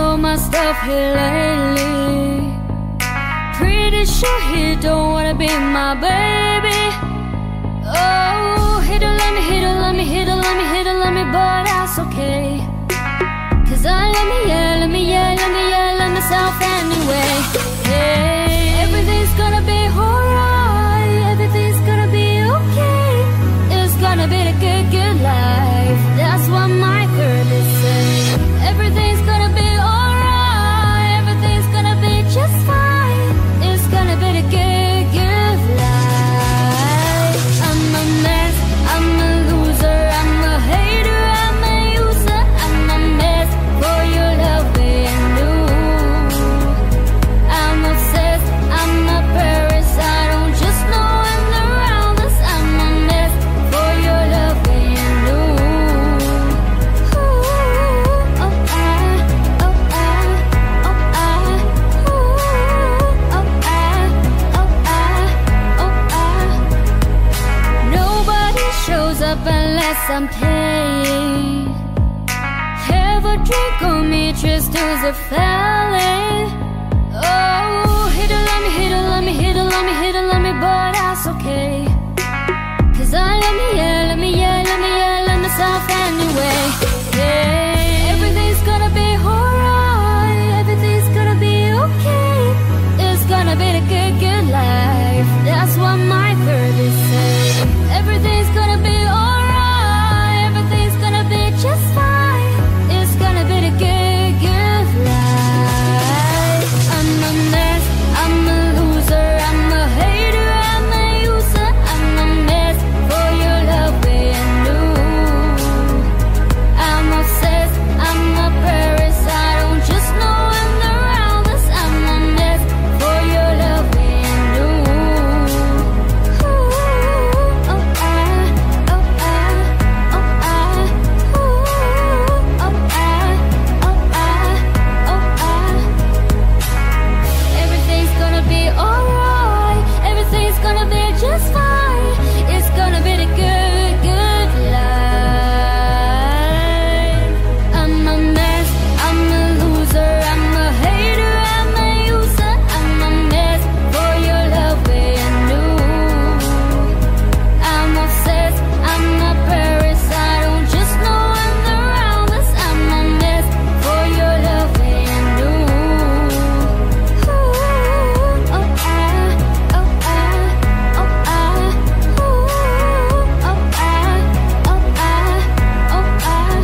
all my stuff here lately. Pretty sure he don't wanna be my baby. Oh, he don't love me, he don't love me, he don't love me, he don't love me, but that's okay. Cause I love me, yeah, love me, yeah, love me, yeah, love myself anyway. Hey, everything's gonna be alright, everything's gonna be okay. It's gonna be a good, good life. That's what my therapist said. Everything's gonna be alright, everything's gonna be just fine. It's gonna be a good, good life. I'm a mess, I'm a loser, I'm a hater, I'm a user. I'm a mess for your love being new. I'm obsessed, I'm a parasite, don't just know when they're around us. I'm a mess for your love being new. Ooh, oh I, oh I, oh I, ooh, oh I, oh I, oh I. Nobody shows up unless I'm paying. Have a drink on me, just as a felon. Oh, he don't love me, he don't love me, he don't love me, he don't love me, but that's okay. Cause I love me, yeah, love me, yeah, love me, yeah, love myself anyway. Yeah, everything's gonna be alright, everything's gonna be okay. It's gonna be a good, good life. That's what my therapist said. Everything's gonna be alright, everything's gonna be just fine. It's gonna be a good, good life. I'm a mess, I'm a loser, I'm a hater, I'm a user. I'm a mess for your love being new. I'm obsessed, I'm a parasite, don't just know when they're around us. I'm a mess for your love being new. Ooh, oh I, oh I, oh I, ooh, oh I, oh I, oh I. Everything's gonna be alright, everything's gonna be just fine. It's gonna be the good, good life. I'm a mess, I'm a loser, I'm a hater, I'm a user. I'm a mess for your love being new. I'm obsessed, I'm a parasite, don't just know when they're around us. I'm a mess for your love being new. Ooh, oh I, oh I, oh I, ooh, oh I, oh I, oh I.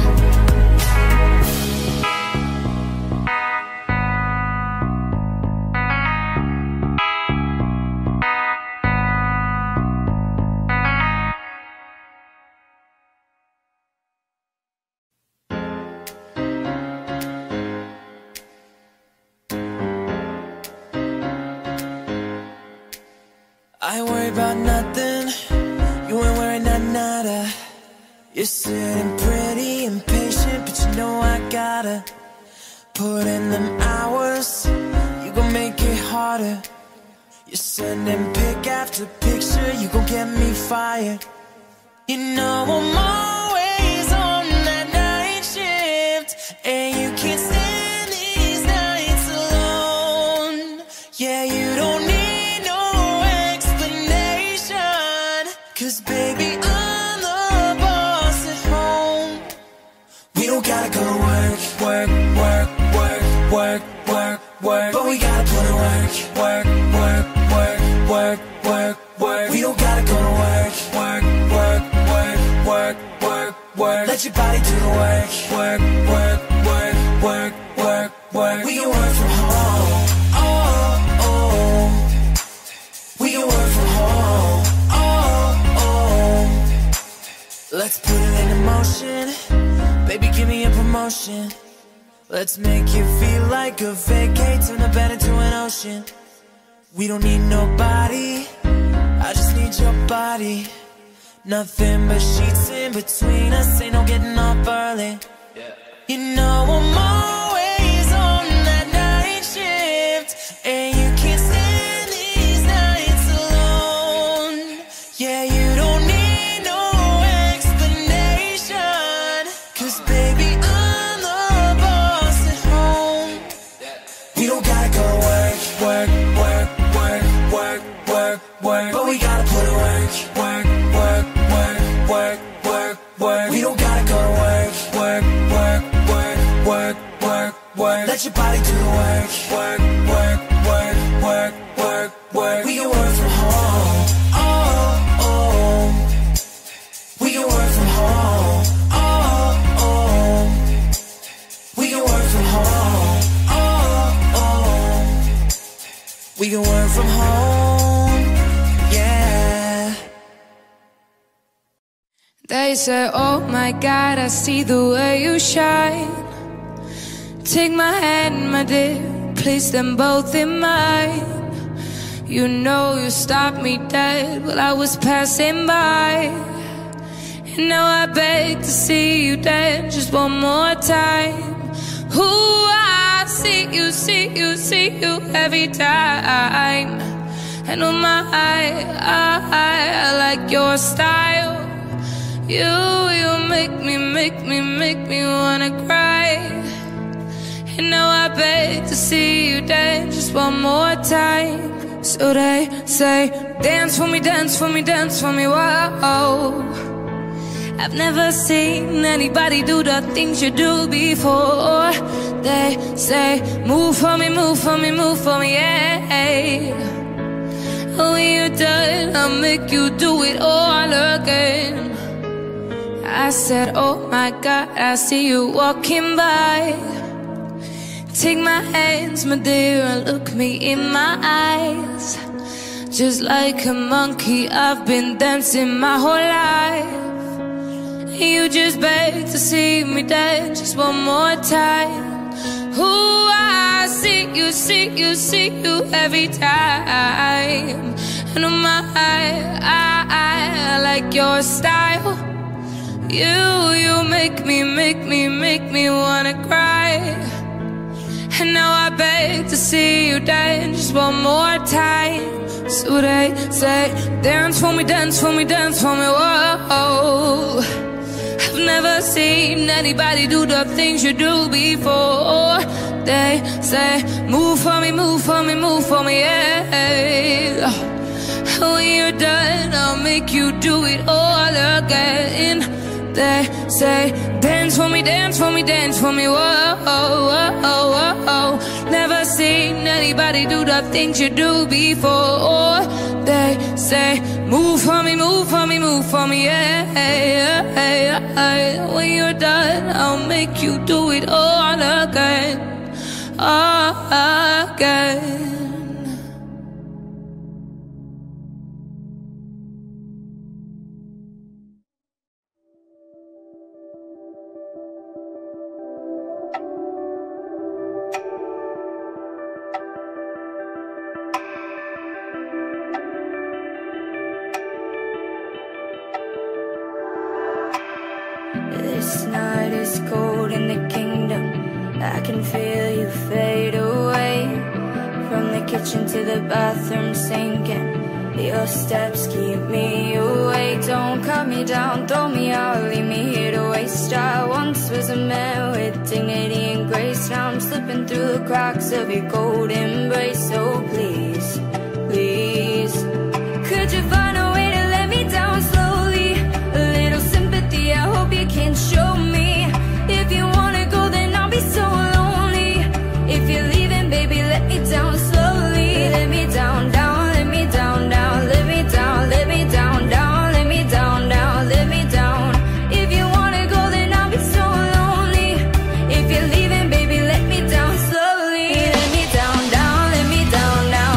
I ain't worried about nothing, you ain't worried not nada. You're sitting pretty impatient, but you know I gotta put in them hours, you gon' make it harder. You're sending pic after picture, you gon' get me fired. You know I'm always on that night shift, and you can't stand these nights alone. Yeah, you don't need no explanation, 'cause baby, I'm the boss at home. We don't gotta go to work, work, work, work, work, work, work, but we gotta put in work, work, work, work, work, work, work. We don't gotta go to work, work, work, work, work, work, work. Let your body do the work, work, work, work, work, work, work. We can work from home, oh, oh. We can work from home, oh, oh. Let's put it into motion, baby, give me a promotion. Let's make it feel like a vacate, turn the bed into an ocean. We don't need nobody, I just need your body. Nothing but sheets in between us, ain't no getting up early. You know I'm always on that night shift, and you can't stand these nights alone. Yeah, you don't need no explanation, 'cause baby, I'm the boss at home. work. We don't gotta go to work, work, work, work, work, work, work. Let your body do the work, work, work, work, work, work, work. We can work from home, oh, oh. We can work from home, oh, oh. We can work from home, oh, oh. We can work from home, yeah. They say, oh my God, I see the way you shine. Take my hand, my dear, place them both in mine. You know you stopped me dead while I was passing by. And now I beg to see you dance just one more time. Ooh, I see you, see you, see you every time. And oh my, I like your style. You make me wanna cry. And now I beg to see you dance just one more time. So they say, dance for me, dance for me, dance for me, whoa. I've never seen anybody do the things you do before. They say, move for me, move for me, move for me, yeah. When you're done, I'll make you do it all again. I said, oh my God, I see you walking by. Take my hands, my dear, and look me in my eyes. Just like a monkey, I've been dancing my whole life. You just beg to see me dance just one more time. Ooh, I see you, see you, see you every time. And oh my, I like your style. You make me wanna cry. And now I beg to see you dance just one more time. So they say, dance for me, dance for me, dance for me, whoa. I've never seen anybody do the things you do before. They say, move for me, move for me, move for me, yeah. When you're done, I'll make you do it all again. They say, dance for me, dance for me, dance for me, whoa, whoa, whoa, whoa. Never seen anybody do the things you do before. They say, move for me, move for me, move for me, yeah. When you're done, I'll make you do it all again, all again. This night is cold in the kingdom. I can feel you fade away. From the kitchen to the bathroom sinking. Your steps keep me awake. Don't cut me down, throw me out, leave me here to waste. I once was a man with dignity and grace. Now I'm slipping through the cracks of your cold embrace. So please, please, could you find a way to let me down slowly? A little sympathy, I hope you can show me. If you wanna go, then I'll be so lonely. If you're leaving, baby, let me down slowly. Let me down, down, let me down, down. Let me down, let me down, down. Let me down, down, let me down. If you wanna go, then I'll be so lonely. If you're leaving, baby, let me down slowly. Let me down, down, let me down, down.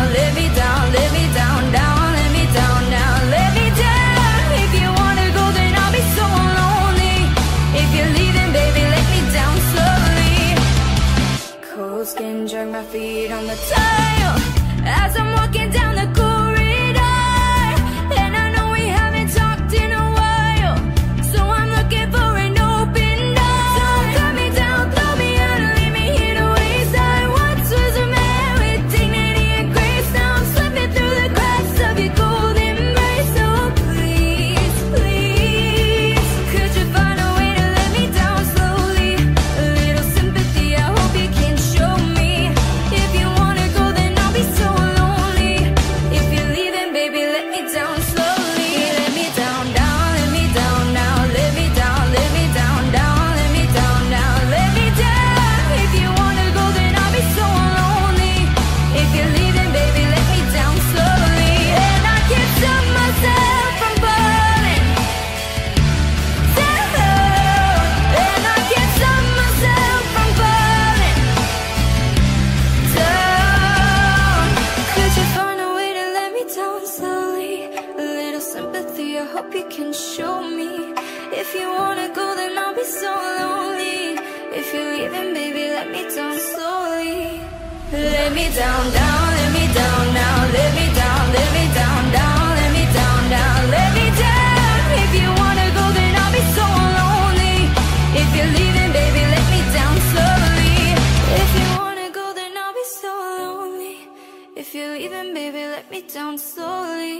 show me. If you wanna go, then I'll be so lonely. If you're leaving, baby, let me down slowly. Let me down, down, let me down now. Let me down, let me down, down. Let me down, down, let me down. If you wanna go, then I'll be so lonely. If you're leaving, baby, let me down slowly. If you wanna go, then I'll be so lonely. If you're leaving, baby, let me down slowly.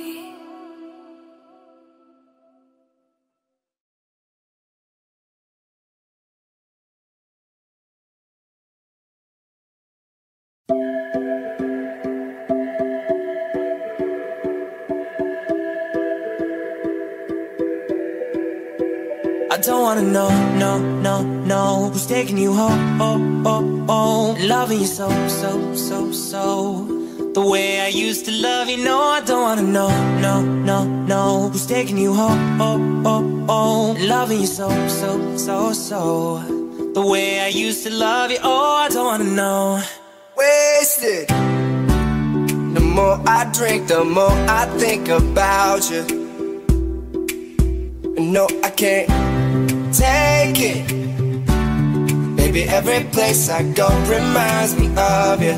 I don't wanna know, no, no, no, who's taking you home, oh, oh, oh. Loving you so, so, so, so. The way I used to love you, no, I don't wanna know, no, no, no, who's taking you home, oh, oh, oh. Loving you so, so, so, so. The way I used to love you, oh, I don't wanna know. Wasted. The more I drink, the more I think about you. No, I can't take it. Baby, every place I go reminds me of you.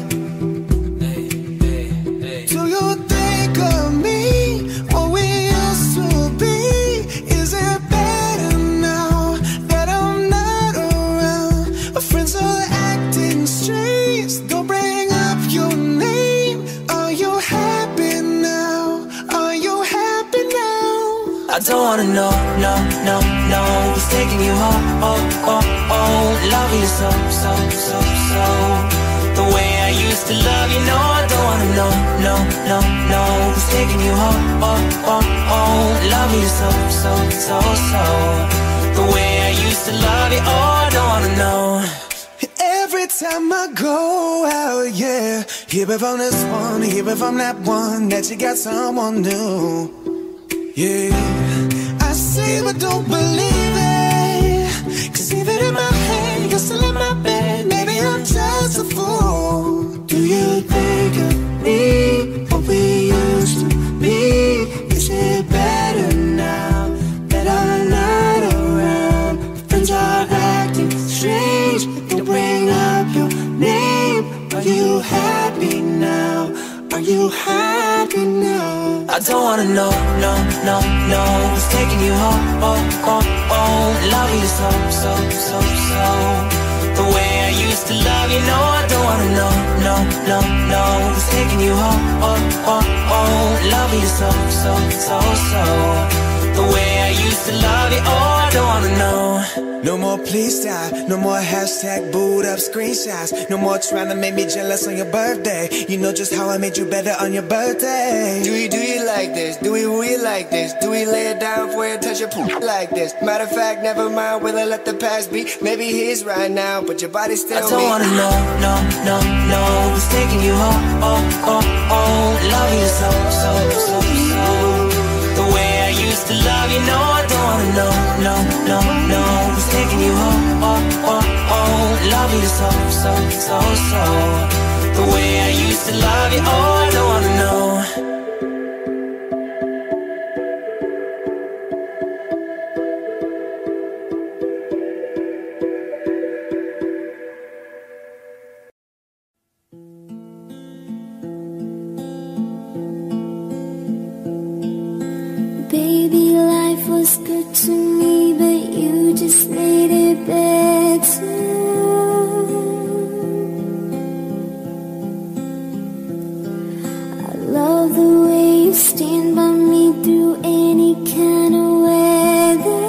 Do you think of me, what we used to be? Is it better now that I'm not around? Our friends are acting strange, don't bring up your name. Are you happy now? Are you happy now? I don't wanna know, no, no, no, who's taking you home, oh, oh, oh. Loving you so, so, so, so. The way I used to love you, no, I don't wanna know, no, no, no, who's taking you home, oh, oh, oh. Loving you so, so, so, so. The way I used to love you, oh, I don't wanna know. Every time I go out, yeah, hear it from this one, hear it from that one, that you got someone new. Yeah, I see but don't believe it, 'cause even in my head, you're still in my bed. Maybe I'm just a fool. Do you think of me, what we used to be? Is it better now that I'm not around? Friends are acting strange, they bring up your name. Are you happy now? Are you happy now? I don't wanna know, no, no, no, who's taking you home, oh, oh, oh. Loving you so, so, so, so. The way I used to love you, no, I don't wanna know, no, no, no, who's taking you home, oh, oh, oh. Loving you so, so, so, so. The way I used to love you, oh, I don't wanna know. No more please stop, no more hashtag booed up screenshots. No more trying to make me jealous on your birthday. You know just how I made you better on your birthday. Do you like this? Do we really like this? Do we lay it down for you, touch your poop like this? Matter of fact, never mind, will I let the past be? Maybe he's right now, but your body's still me. I don't wanna know, no, no, no, who's taking you home, oh, oh, oh. Love you so, so, so, so. The way I used to love you, no, I don't wanna know, no, no, no, who's taking you home, oh, oh, oh. Love you so, so, so, so. The way I used to love you, oh, I don't wanna know. Baby, life was good to me, but you just made it better. I love the way you stand by me through any kind of weather.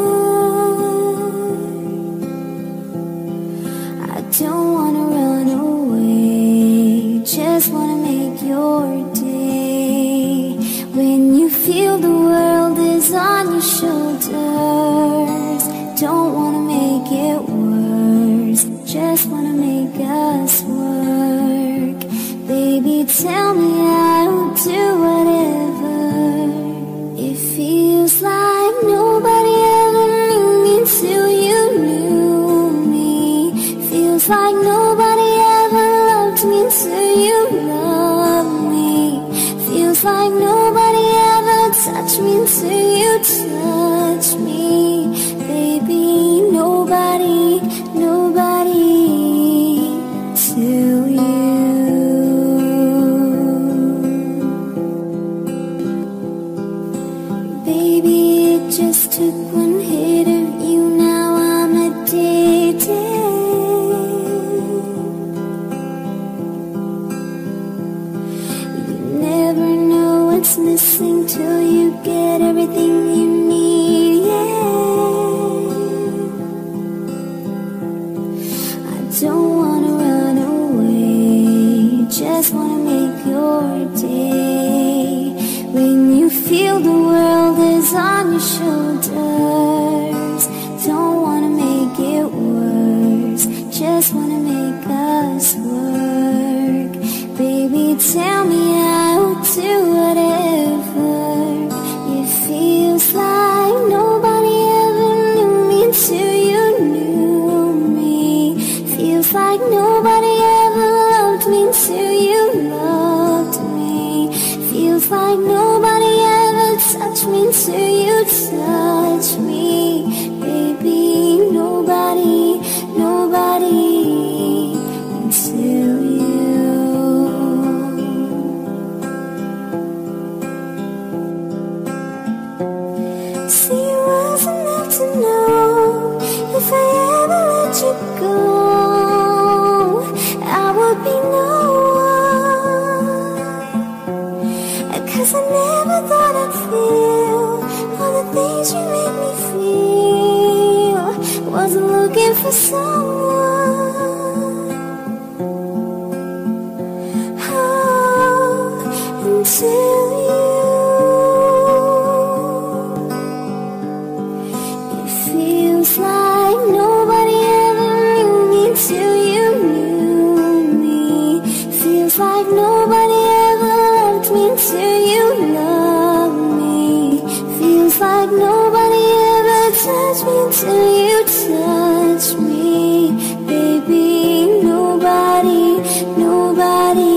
I don't wanna run away, just wanna make your day. When you feel the world is on your shoulders, don't wanna make it worse, just wanna make us work. Baby, tell me I will do whatever. It feels like nobody ever knew me till you knew me. Feels like nobody ever loved me till you loved me. Feels like nobody ever touched me till you touched someone. Until it feels like nobody ever knew me till you knew me. Feels like nobody ever loved me till you loved me. Feels like nobody ever touched me till you touched me. Baby, nobody, nobody,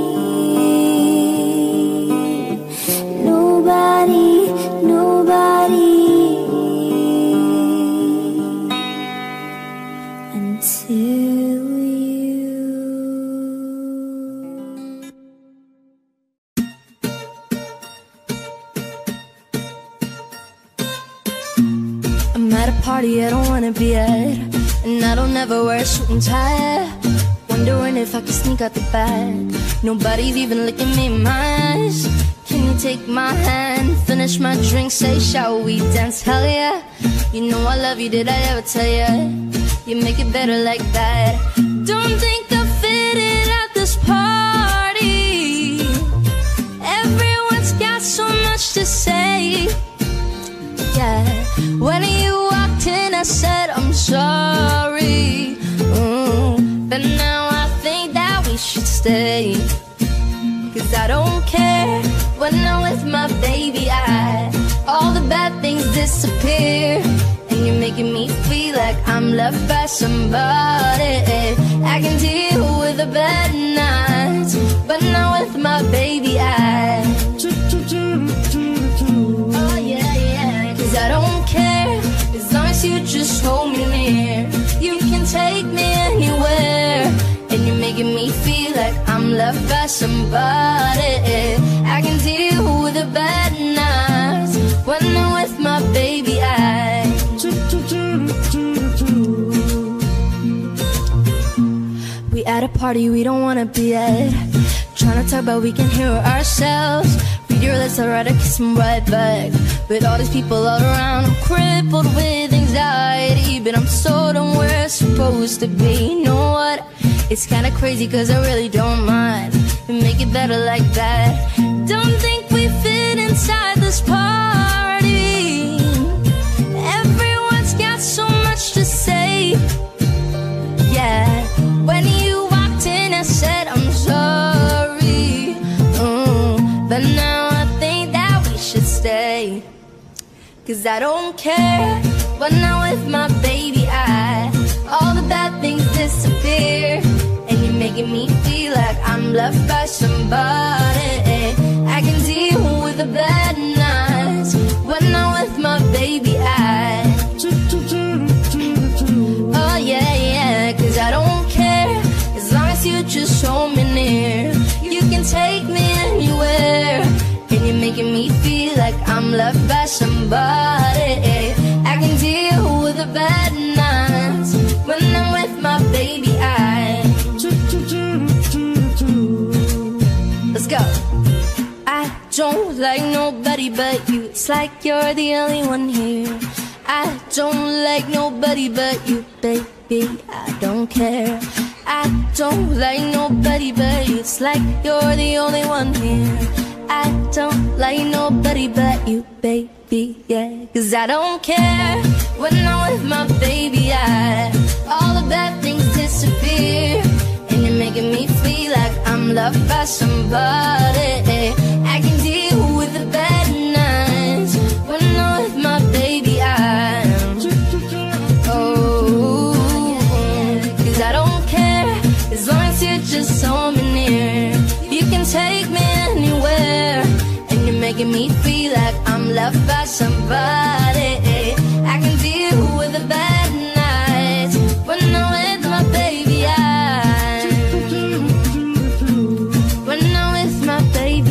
nobody, nobody until you. I'm at a party I don't wanna be at, and I don't ever wear a suit and tie. Wondering if I can sneak out the back. Nobody's even looking me in my eyes. Can you take my hand, finish my drink, say shall we dance? Hell yeah. You know I love you, did I ever tell ya? You make it better like that. Don't think I fit in at this party. Everyone's got so much to say. Yeah. When you walked in I said I'm sorry. But now I think that we should stay. Cause I don't care when I'm with my baby. All the bad things disappear, and you're making me feel like I'm loved by somebody. I can deal with the bad nights, but not with my baby. Oh yeah, yeah. Cause I don't care as long as you just hold me near. You can take me anywhere, and you're making me feel like I'm loved by somebody. I can deal with the bad nights when I'm with my baby. We at a party we don't wanna be at, trying to talk but we can hear ourselves. Read your lips, I'd rather kiss them right back. With all these people all around, I'm crippled with anxiety, but I'm so done where it's supposed to be. You know what? It's kinda crazy cause I really don't mind. We make it better like that. Don't think we fit inside this party. Everyone's got so much to say. Yeah. When you walked in I said I'm sorry. But now I think that we should stay. Cause I don't care when I'm with my baby. All the bad things disappear, and you're making me feel like I'm loved by somebody. I can deal with the bad nights when I'm with my baby. Oh yeah, yeah. Cause I don't care as long as you just hold me near. You can take me anywhere, and you're making me feel like I'm loved by somebody. I can deal with the bad nights when I'm with my baby. Let's go. I don't like nobody but you. It's like you're the only one here. I don't like nobody but you, baby. I don't care. I don't like nobody but you. It's like you're the only one here. I don't like nobody but you, baby, yeah. Cause I don't care when I'm with my baby. All the bad things disappear, and you're making me feel like I'm loved by somebody. I can deal with the bad nights when I'm with my baby. Oh, cause I don't care as long as you just hold me near. You can take me anywhere, and you're making me feel like I'm loved by somebody. I can deal with the bad nights when I'm with my baby. When I'm with my baby.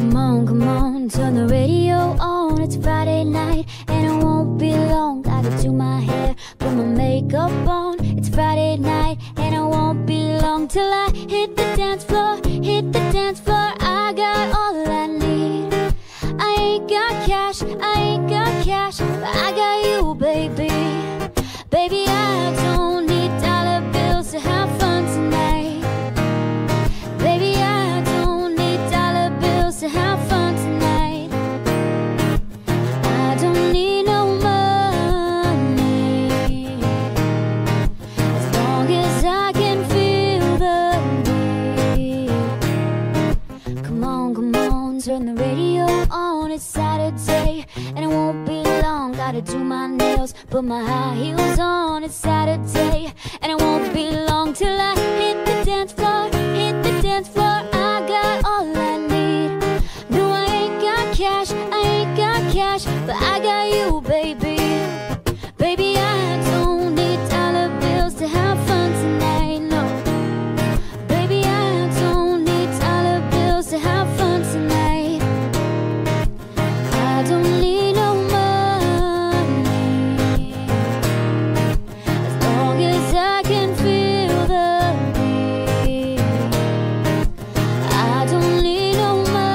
Turn the radio on, it's Friday night, and it won't be long. I could do till I hit the dance floor, hit the dance floor. I got all I need. I ain't got cash, I ain't got cash, but I got you, baby. Baby, I don't need dollar bills to have fun tonight. Baby, I don't need dollar bills to have fun tonight. I don't need no money, as long as I can feel the beat. Come on, turn the radio on. It's Saturday, and it won't be long. Gotta do my nails, put my high heels on. It's Saturday, and it won't be long till I hit the dance floor, hit the dance floor. I got all I need. No, I ain't got cash, I ain't got cash, but I got you, baby. Baby, I don't need dollar bills to have fun tonight, no. Baby, I don't need dollar bills to have fun tonight. I don't need no money, as long as I can feel the beat. I don't need no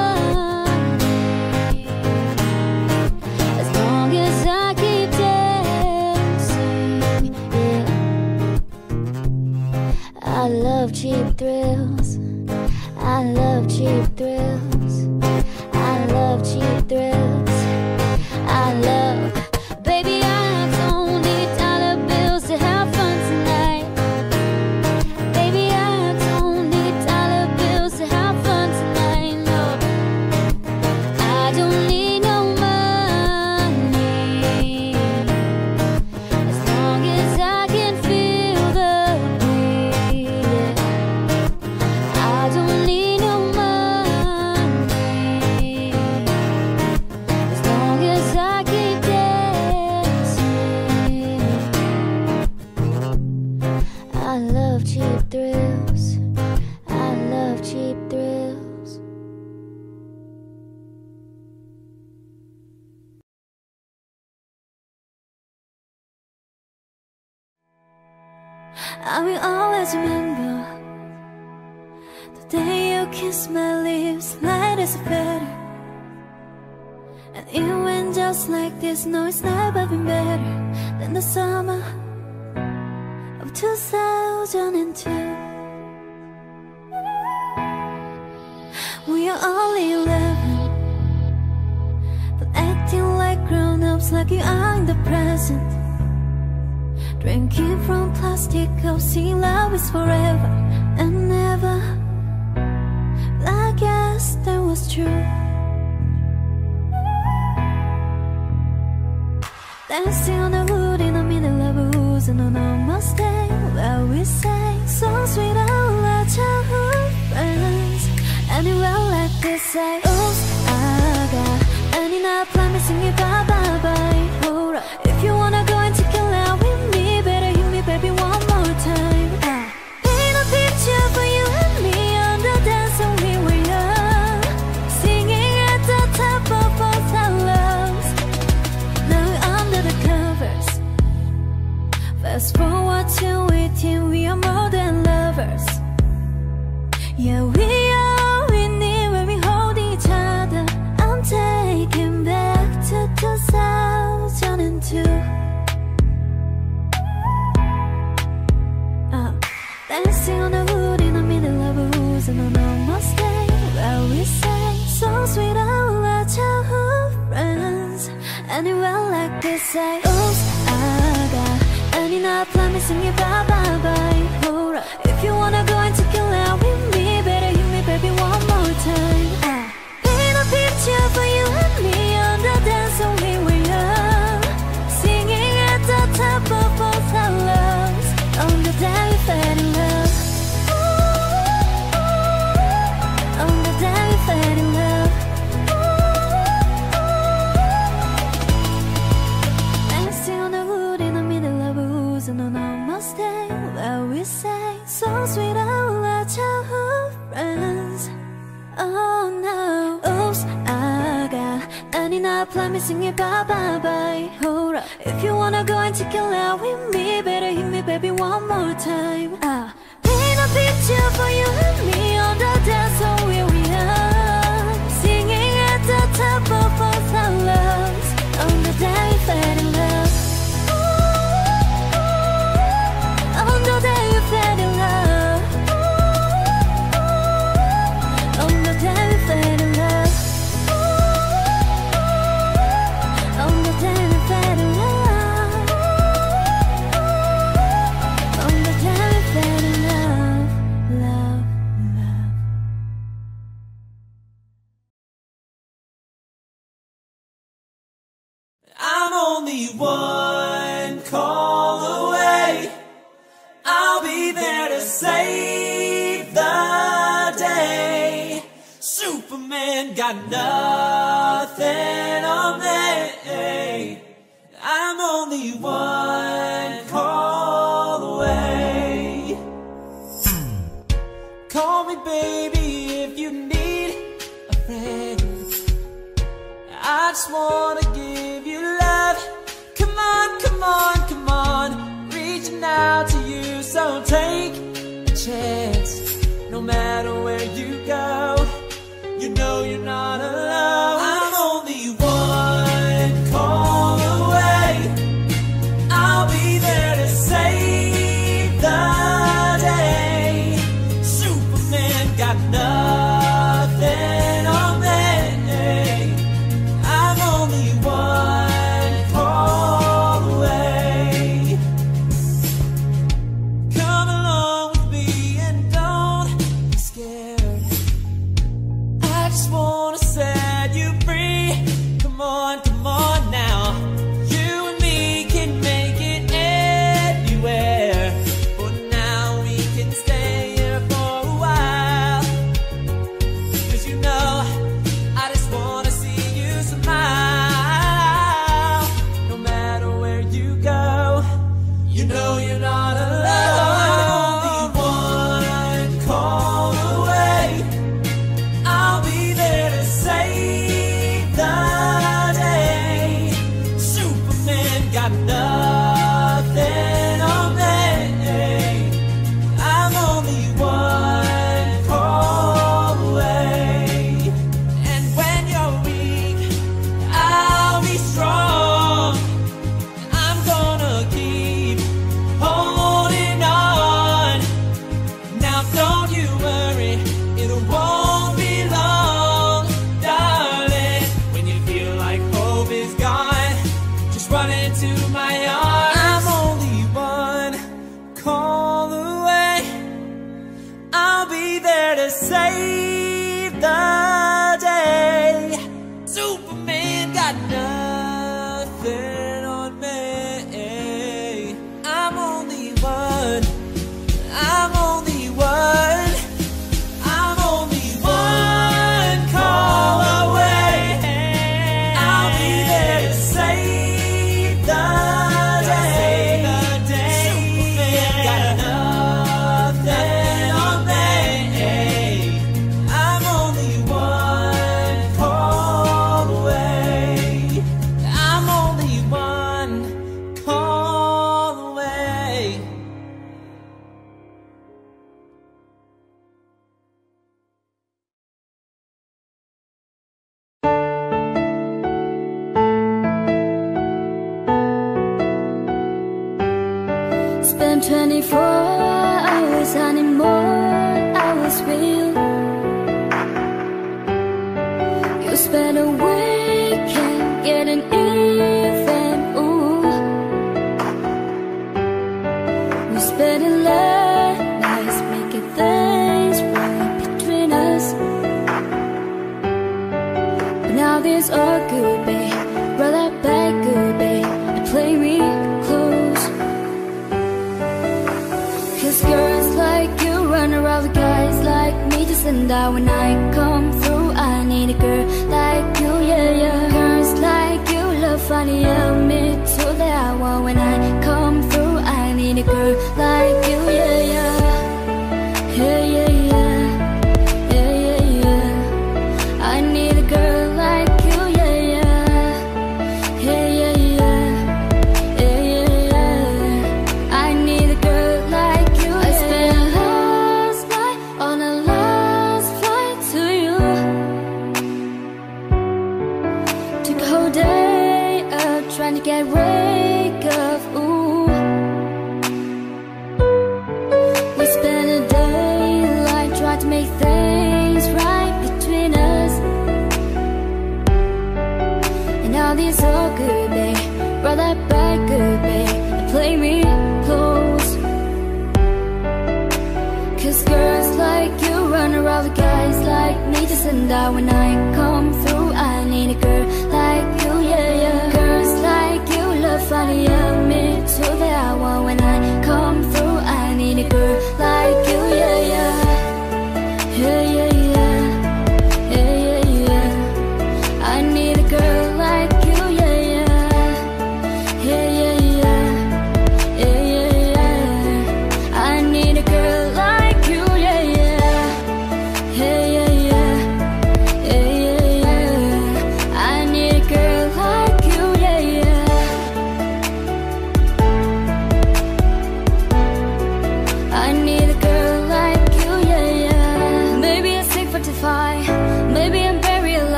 money, as long as I keep dancing, yeah. I love cheap thrills, I love cheap thrills, I love cheap thrills, I love. Baby, I don't need dollar bills to have fun tonight. Baby, I don't need dollar bills to have fun tonight, no. I don't need no money, as long as I can feel the beat, yeah. I don't need no money, as long as I keep dancing. I love cheap thrills, I love cheap thrills. I will always remember the day you kissed my lips, light as a feather. And it went just like this. No, it's never been better than the summer of 2002. We are only 11, but acting like grown-ups, like you are in the present. Drinking from plastic cups, seeing love is forever and never. But I guess that was true. Dancing on the wood in the middle of a woods, and on almost day where we sang songs with our childhood friends. And it went like this, say, oops, I got and in our plan, we sing it bye bye bye. Hold up, if you wanna go and take a lap with me, better hear me, baby, one more time. Paint a picture for you and me on the dance when we were young, singing at the top of both our lungs. Now we're under the covers. Fast forward to 18, we are more than lovers. Yeah, we are winning when we hold each other. I'm taking back to 2002. Dancing on the wood in the middle of a woods, and on almost day where we sang songs with our childhood friends. And it went like this, say, oops, I got and in our plan, we sing it bye bye bye. Hold up, if you wanna go and take a lap with me, better hear me, baby, one more time. Paint a picture for you and me on the dance when we were young, singing at the top of both our lungs on the day we fell in love. On the day we fell in love. Dancing on the wood in the middle of a woods, and on almost day where we sang songs with our childhood friends. Oh no, oops, I got and in our plan, we sing it bye bye bye. Hold up, if you wanna go and take a lap with me, better hear me, baby, one more time. Paint a picture cheer for you and me on the dance floor where we are, singing at the top of our lungs on the day we fell in love. On the day we fell in love. On the day we fell in love. On the day we fell in love. On the day we fell in love. Love, love. I'm only one call away. I'll be there to save the day. Superman got nothing on me. I'm only one call away. Call me baby if you need a friend. I just wanna give you love. Come on, come on, come on. Reaching out to you, so take a chance. No matter where you go, you know you're not alone. I'm only one call away. I'll be there to save the day. Superman got nothing on me. I'm only one call away. Come along with me and don't be scared. I just wanna set you free. Come on, come on now. You and me can make it anywhere. For now we can stay here for a while. 'Cause you know I just wanna see you smile. No matter where you go, you know you're not alone. I'm only one call away. I'll be there to save the day. Superman got nothing on me. I'm only one call away. And when you're weak, I'll be strong. I'm gonna keep holding on. Now don't you worry, it won't be long, darling. When you feel like hope is gone, just run into my arms. I'm only one call away. I'll be there to save the day. Superman got nothing on me. I'm only one. I'm only one. I'm only one call away. I'll be there to save the day. Superman got nothing on me. I'm only one call away. I'm only one call away. Spend 24 hours, I need more hours with you. You spend a weekend getting even, ooh. We spend a late nights making things right between us. But now this all good, babe. Roll that back good, babe, and play me close. 'Cause girls like you run around with guys like me just send out when I come through. I need a girl like you, yeah, yeah. Girls like you love funny, yeah, me too. That I want when I come through. I need a girl like you, yeah, yeah. Yeah, yeah, yeah. Yeah, yeah, yeah. I need a girl like you, yeah, yeah. Yeah, yeah, yeah. Yeah, yeah, yeah. I need a girl like you, yeah. I spent last night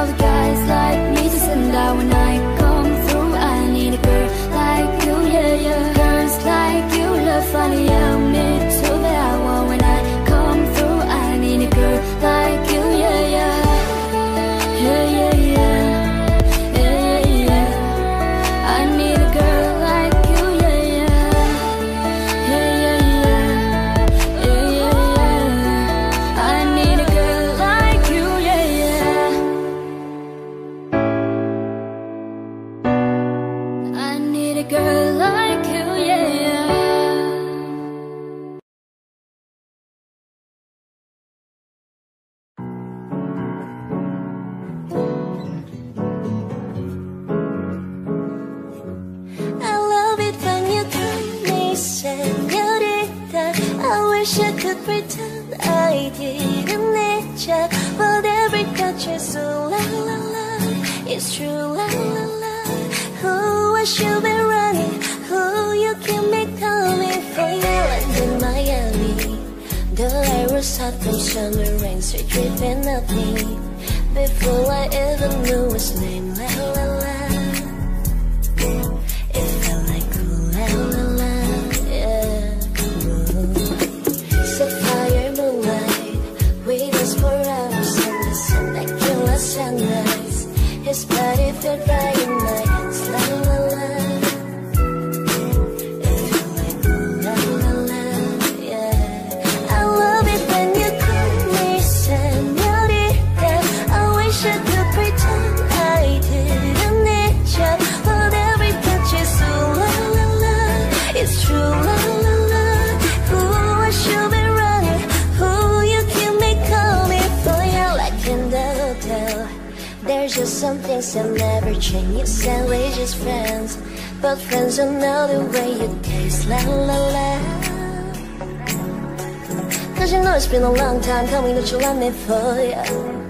all the guys like me to send out when I come through. I need a girl like you, yeah, yeah. Girls like you love funny, yeah, me too. But I want when I come through. I need a girl like you, yeah, yeah. Yeah, yeah, yeah. Yeah, yeah, yeah. I need a girl like you, yeah, yeah. Yeah, yeah, yeah. Yeah, yeah, yeah. I need a girl like you, yeah, yeah. I need a girl like you, yeah, yeah. I love it when you call me señorita. I wish I could pretend I didn't need you, but every touch is so la la la. It's true la la la. Who I should be running? Who you keep me coming for? You and in Miami, the air was hot from summer rains, you're dripping up me. Before I ever knew his name, la la la. It felt like ooh, la la la, yeah. Ooh. Sapphire moonlight, with us for hours in the sun like you last sunrise. His body felt right in my hands, la la la. It felt like ooh, la la la, yeah. I love it when you call me señorita. I wish I could pretend I didn't need you, but every touch is so la la la. It's true la la la. Who I should be running? Who you keep me coming for? You like in the hotel. There's just some things that never change. You said we're just friends, but friends don't know the way you taste. La la la. Cause you know it's been a long time coming that you let me for you.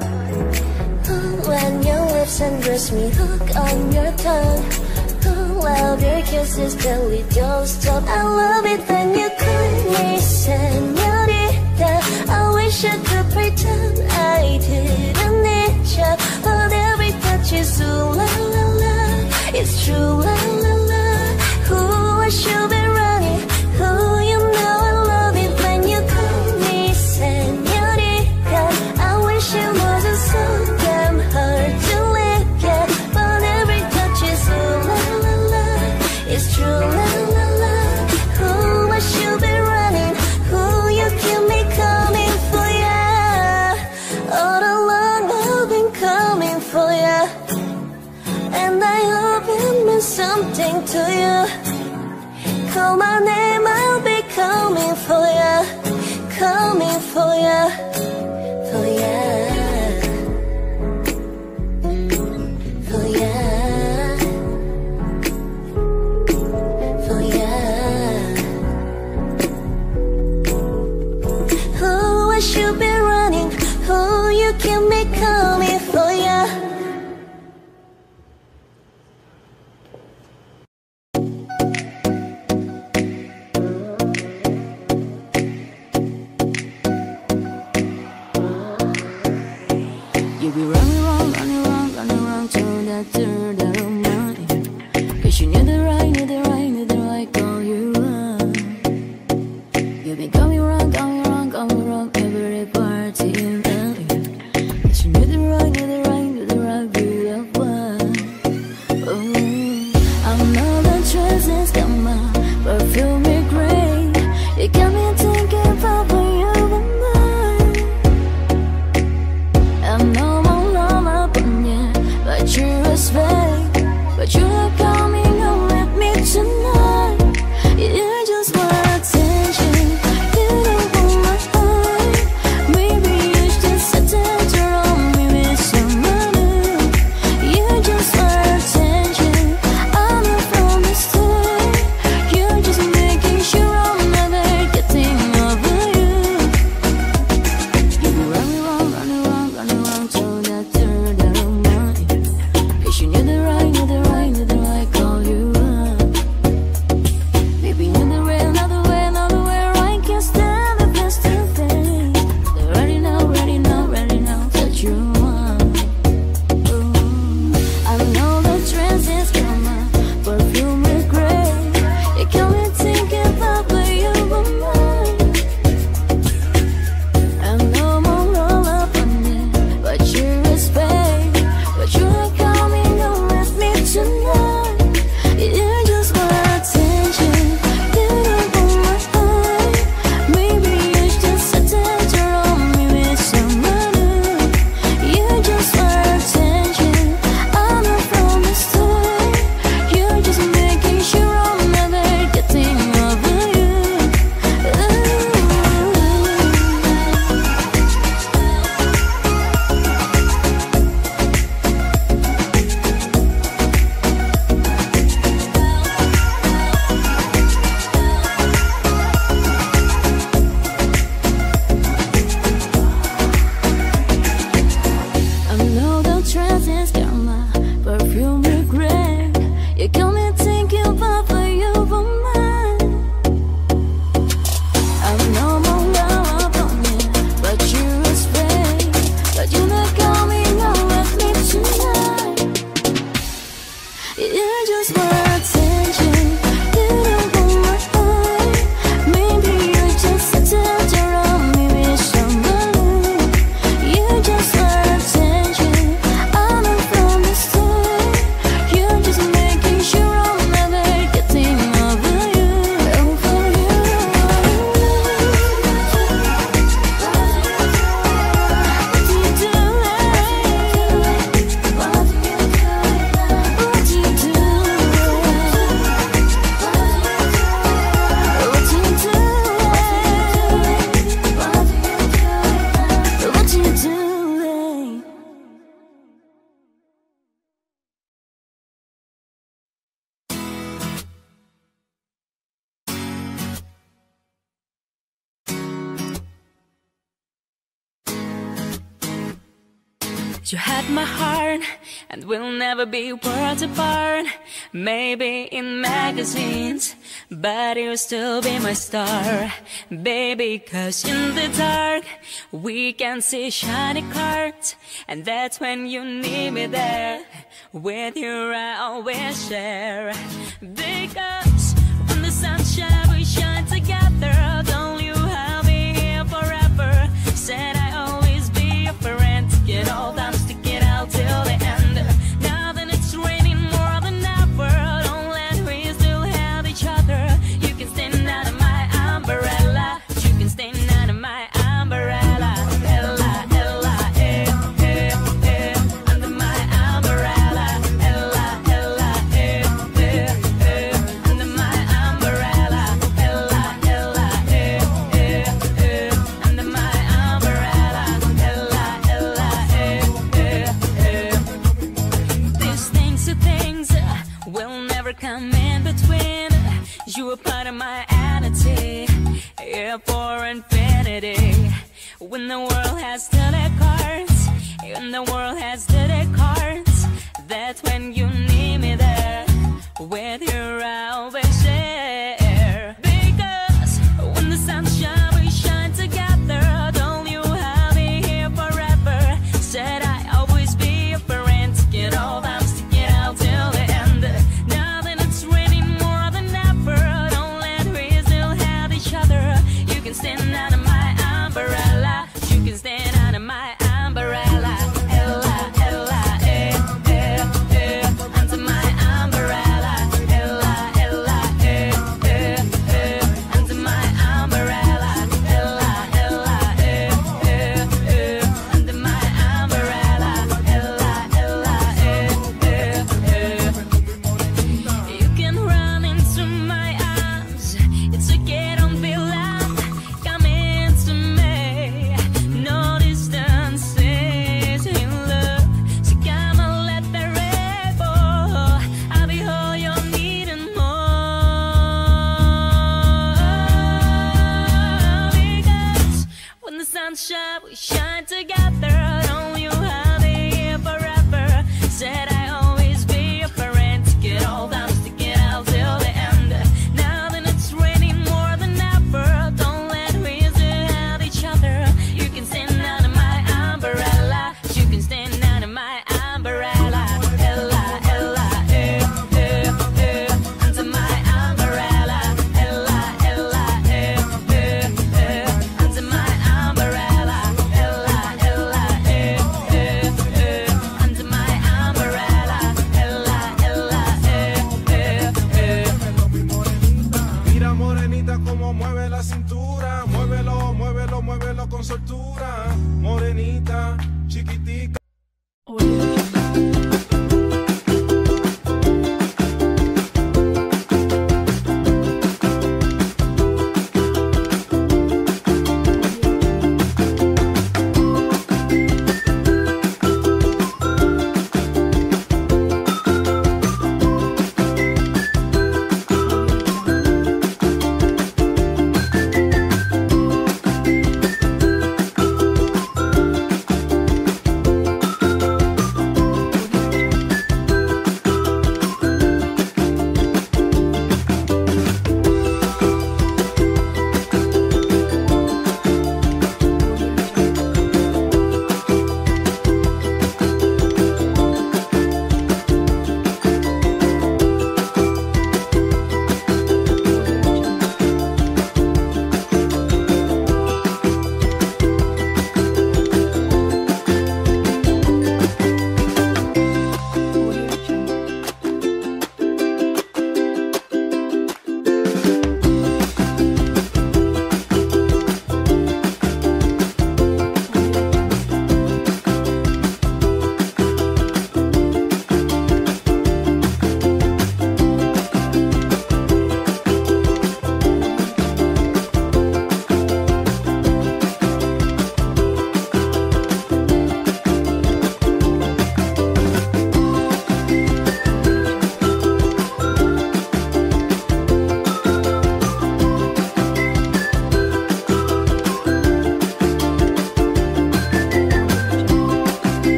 When your lips embrace me, hook on your tongue. Love your kisses till we don't stop. I love it when you call me señorita. I wish I could pretend I didn't need you, but every touch is so la la la. It's true la la la. Who I should be running? Who you know I love it when you call me señorita. I wish it wasn't so damn hard to live, yeah, but every touch is so la la la. It's true la la la. Who I should be running? Who you keep me coming for, yeah. All along I've been coming for ya, and I hope it means something to you. Call my name, I'll be coming for ya, coming for ya, for ya, for ya, for ya. Who I should be running? Who you keep me coming for ya? You be running wrong, running wrong, running wrong to that third of mine. Cause you knew the right, knew the right, knew the right, call you wrong. You be going wrong, going wrong, going wrong every party in LA. Cause you knew the right, knew the right, knew the right view of one. Oh, I know the choices come out, perfume me great. You got me thinking about when you were mine. I know my love You had my heart, and we'll never be worlds apart. Maybe in magazines, but you'll still be my star. Baby, 'cause in the dark, we can see shiny cards, and that's when you need me there. With you I always share. Because when the sun shines, we shine together. Don't you have me here forever? Said I always be your friend. Get all that. Till the end. Now that it's raining more than ever, don't let we still have each other. You can stand under my umbrella. You can stand under my umbrella. Ella, Ella, under my umbrella. Ella, Ella, under my umbrella. Ella, Ella, under my umbrella. Ella, Ella, things will never come in between. You are part of my entity, here for infinity. When the world has dealt their cards, when the world has dealt their cards, that's when you need me there. With you I always share. Because when the sun shines, we shine together. Don't you have me here forever? Said I always be your friend. Get all that till the end. Now that it's raining more than ever, don't let we still have each other. You can stand under my umbrella. You can stand under my umbrella. Ella, Ella, under my umbrella. Ella, Ella, under my umbrella. Ella, Ella, under my umbrella. Ella, Ella, you can run into my arms. It's okay, don't be loud. Come into me. No distances in love. So come and let the rain fall. I'll be all you're needing more. Because when the sun shines, we shine together. Don't you have me here forever? Said I always be your friend. Get all down, stick it out till the end. Now that it's raining more than ever, don't let we still have each other. You can stand under my umbrella. You can stand under my umbrella. Ella, Ella, under my umbrella. Ella, Ella, under my umbrella. Ella, Ella, under my umbrella. Ella, Ella, Mira morenita como mueve la cintura. Muévelo, muévelo, muévelo con soltura. Morenita, chiquitica.